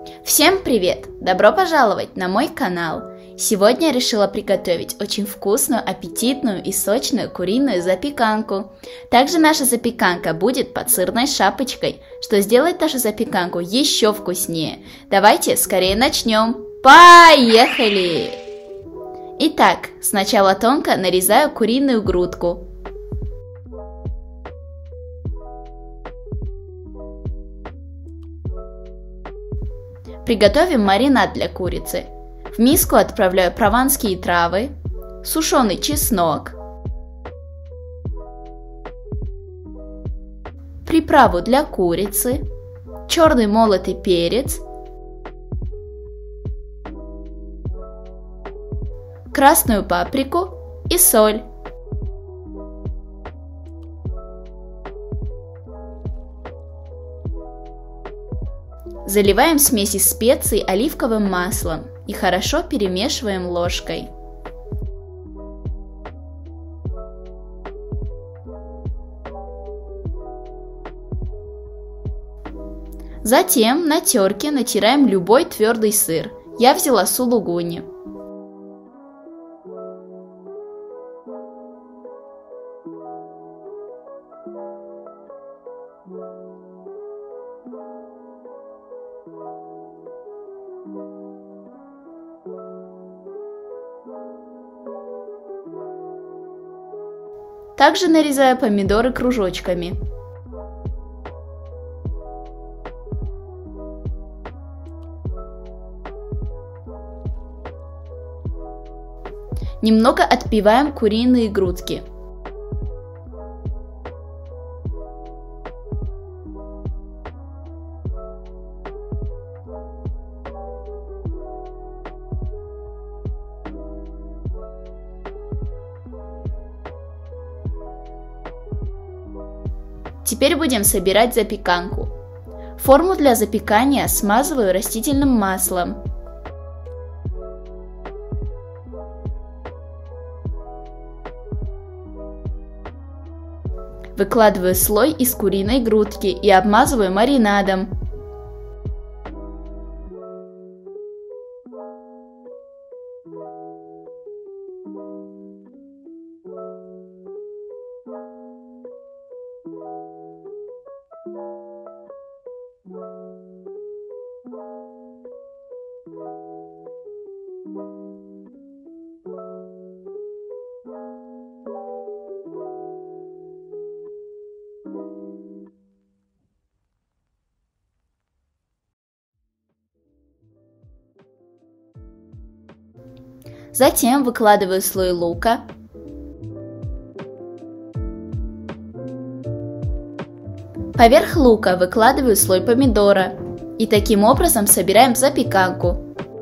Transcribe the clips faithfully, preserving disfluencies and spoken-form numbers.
Всем привет! Добро пожаловать на мой канал! Сегодня я решила приготовить очень вкусную, аппетитную и сочную куриную запеканку. Также наша запеканка будет под сырной шапочкой, что сделает нашу запеканку еще вкуснее. Давайте скорее начнем! Поехали! Итак, сначала тонко нарезаю куриную грудку. Приготовим маринад для курицы. В миску отправляю прованские травы, сушеный чеснок, приправу для курицы, черный молотый перец, красную паприку и соль. Заливаем смесь из специй оливковым маслом и хорошо перемешиваем ложкой. Затем на терке натираем любой твердый сыр. Я взяла сулугуни. Также нарезаю помидоры кружочками. Немного отбиваем куриные грудки. Теперь будем собирать запеканку. Форму для запекания смазываю растительным маслом. Выкладываю слой из куриной грудки и обмазываю маринадом. Затем выкладываю слой лука, поверх лука выкладываю слой помидора и таким образом собираем запеканку.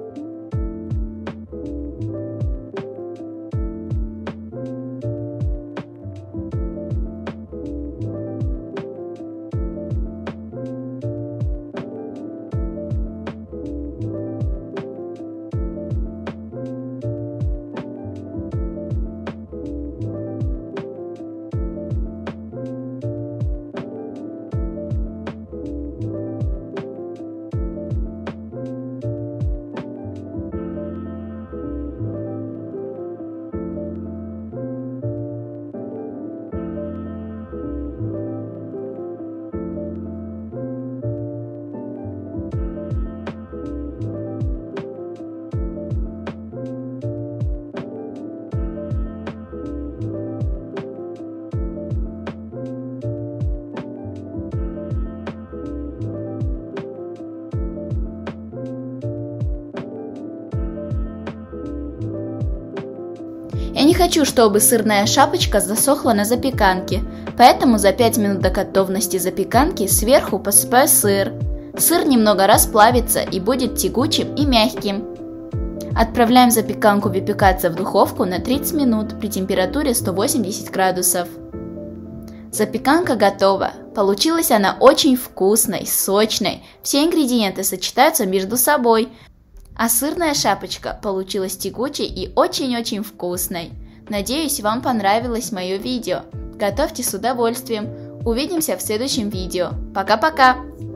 Я не хочу, чтобы сырная шапочка засохла на запеканке, поэтому за пять минут до готовности запеканки сверху посыпаю сыр. Сыр немного расплавится и будет тягучим и мягким. Отправляем запеканку выпекаться в духовку на тридцать минут при температуре сто восемьдесят градусов. Запеканка готова. Получилась она очень вкусной, сочной, все ингредиенты сочетаются между собой. А сырная шапочка получилась тягучей и очень-очень вкусной. Надеюсь, вам понравилось мое видео. Готовьте с удовольствием. Увидимся в следующем видео. Пока-пока!